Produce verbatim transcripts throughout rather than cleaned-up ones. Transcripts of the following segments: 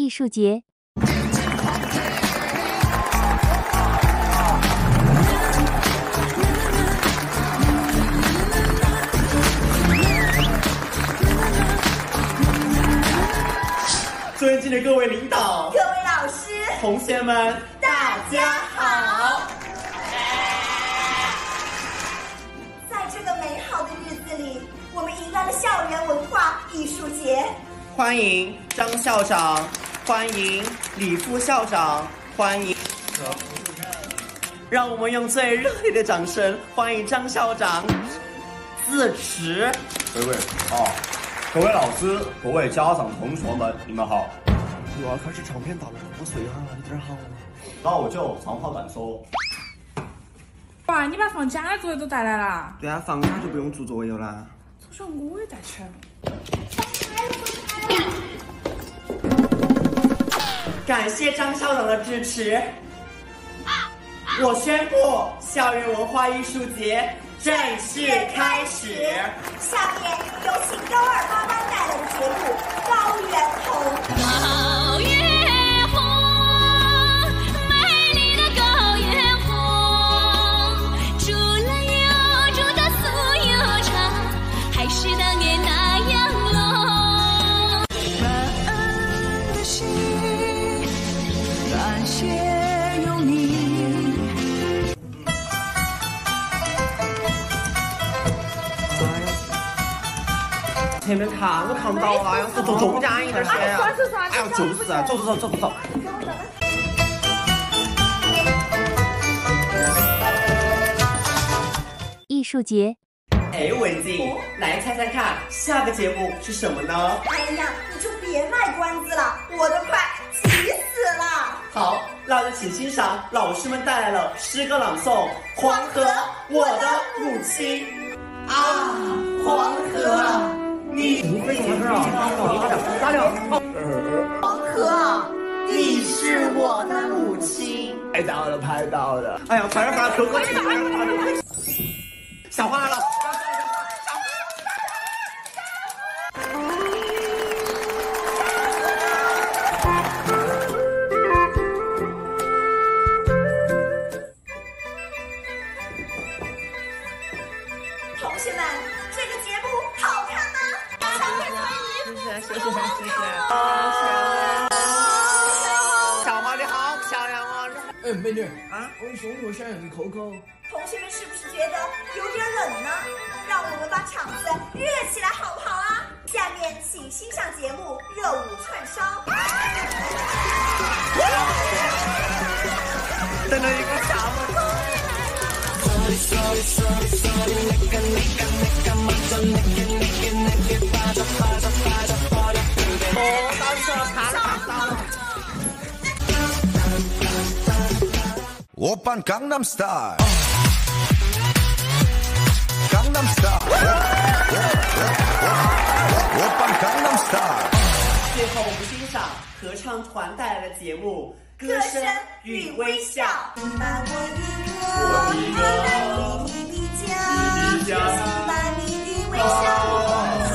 艺术节。 尊敬的各位领导、 各位老师、 同学们， 大家好！在这个美好的日子里，我们迎来了校园文化艺术节。 欢迎张校长，欢迎李副校长，欢迎。让我们用最热烈的掌声欢迎张校长致辞。 各位啊，各位老师、各位家长、同学们，你们好。 又要开始长篇大论，我睡哈，有点好。 那我就长话短说。 哇，你把放假的作业都带来了？ 对啊，放假就不用做作业了。 这时候我也带去了。 感谢张校长的支持。我宣布，校园文化艺术节正式开始。 下面有请高二八班带来的节目《高原红》。 高原红，美丽的高原红，煮了又煮的酥又长，还是当年那样浓。感恩的心，感谢有你。 前面看都看不到啊，要是坐中间一点些。哎呀，就是啊，走走走走走走。 艺术节。 哎，文静，来猜猜看，下个节目是什么呢？ 哎呀，你就别卖关子了，我都快急死了。 好，那就请欣赏老师们带来了诗歌朗诵《黄河，我的母亲》啊，黄河。你为什么事啊？大亮， 黄河，你是我的母亲。 拍到了，拍到了！哎呀，快点把可可请来！小花来了！ 同学们，这个节目好看吗？ 谢谢谢谢谢谢啊！小花你好漂亮哦！ 哎，美女啊，我兄弟我想要个 Coco。 同学们是不是觉得有点冷呢？让我们把场子热起来好不好啊？下面请欣赏节目《热舞串烧》。 等了一个下午。 오빤 강남 스타일 강남 스타일 오빤 강남 스타일 最后我们欣赏合唱团带来的节目《歌声与微笑》。 把我一个你的家，把你的微笑。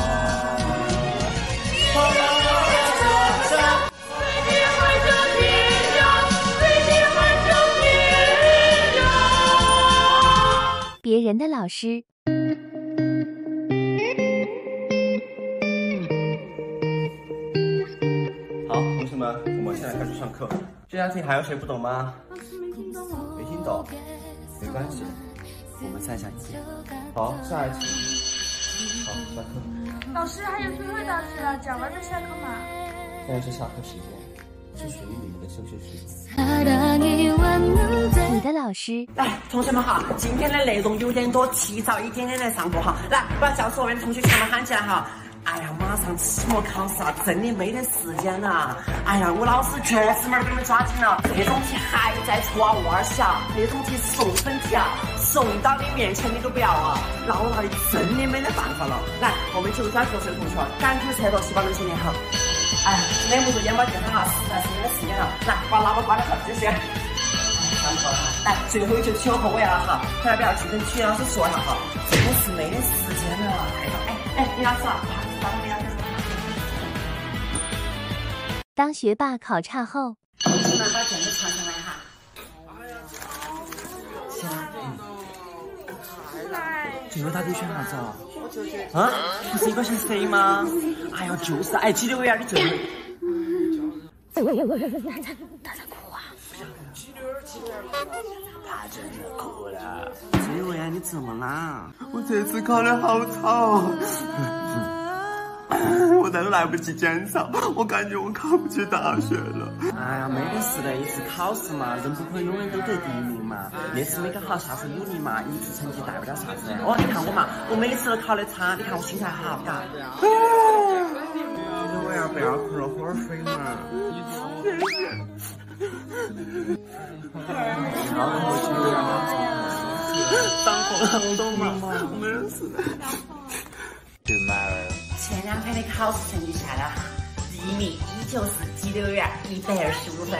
别人的老师。 好，同学们，我们现在开始上课。 这道题还有谁不懂吗？ 老师没听懂哦。 没听懂，没关系，我们再下一次。好，下一次。好，下课。 老师还有最后一道题了，讲完就下课嘛。 现在是下课时间，是属于你们的休息时间。 你的老师。 来，同学们哈，今天的内容有点多，提早一点点来上课哈。来，把教室外面的同学全部喊起来哈。哎呀，马上期末考试了，真的没得时间了。哎呀，我老师脚趾门给你们抓紧了，这种题还在出啊，娃儿小，那种题是送分题啊，送到你面前你都不要啊，那我那里真的没得办法了。来，我们九三九岁的同学，赶紧测到七八门前练好。哎，忍不住眼巴见上啊，实在是没得时间了。来，把喇叭关了，继续。上课了，来，最后一句前后尾了哈，大家不要去跟体育老师说一下哈，真的是没得时间了。哎哎哎，李老师啊。 当学霸考差后， 同学们把卷子传上来哈。行了， 这个到底选啥子啊？啊？不是一个选 C 吗？哎呀，就是，哎，激流呀，你这。他在哭啊！他真的哭了。激流呀，你怎么啦？ 我这次考得好差。我再都来不及检查，我感觉我考不起大学了。 哎呀，没得事的，一次考试嘛，人不可能永远都得第一名嘛。那次没搞好，下次努力嘛，一次成绩代不了啥子。哦，你看我嘛，我每次都考得差，你看我心态好，嘎。 我要不要喝了会儿水嘛？ 然后我去了，当红都嘛， 没事的。 前两天的考试成绩下来哈，第一名依旧是激流园一百二十五分。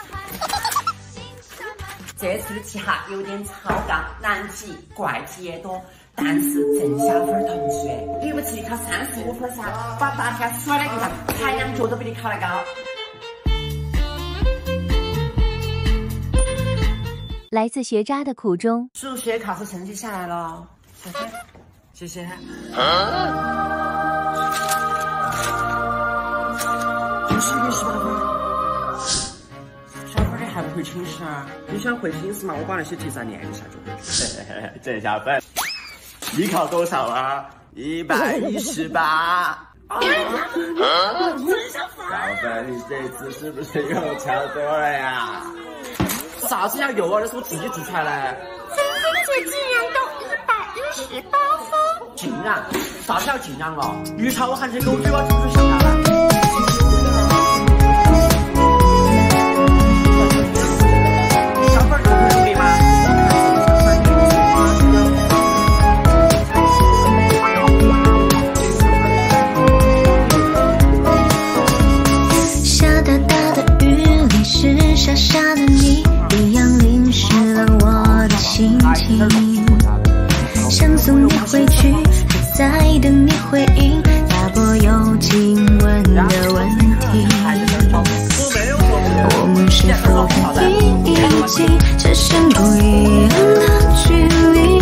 这次的题哈有点超纲，难题怪题也多，但是郑小芬同学了不起，考三十五分噻，把大家甩了一张，才两脚都比你考得高。 来自学渣的苦衷。 数学考试成绩下来了，小芬，谢谢。就是一个十八分。小芬你还不回寝室啊？你想回寝室嘛？我把那些题再念一下就会。 郑小芬，你考多少啊？一百一十八。小芬，你这次是不是又考多了呀？ 啥子叫幼儿？那是我自己做出来的。 芬姐竟然都一百一十八分， 竟然？啥子叫竟然了？鱼超我喊起狗嘴，我吐出想下来。小芬儿有努力吗？ 下大大的雨里是傻傻的你，一样淋湿了我的心情。想送你回去，还在等你回应，打破有亲吻的问题。我们是否可以一起置身不一样的距离？